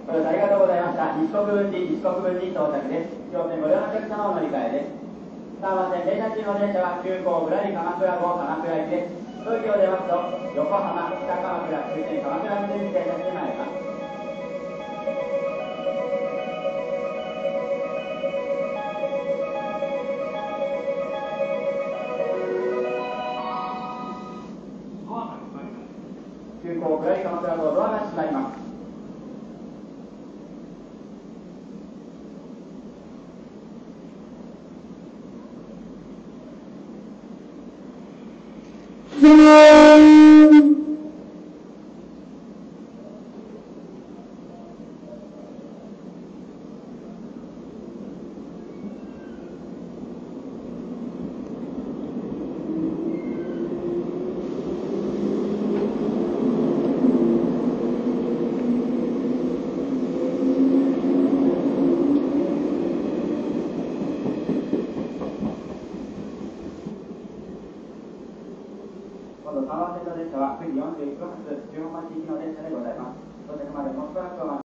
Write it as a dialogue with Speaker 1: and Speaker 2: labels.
Speaker 1: ご乗車ありがとうございました。西国分寺に到着です。両線ご利用のお客様お乗り換えです。3番線停車中の電車は急行ぶらり鎌倉号鎌倉駅です。当駅を出ますと横浜、北鎌倉、終点鎌倉に停車してまいります。急行ぶらり鎌倉号ドアが閉まります。今度3番線の電車は9時41分発、中央町行きの電車でございます。到着までもうしばらくお待ち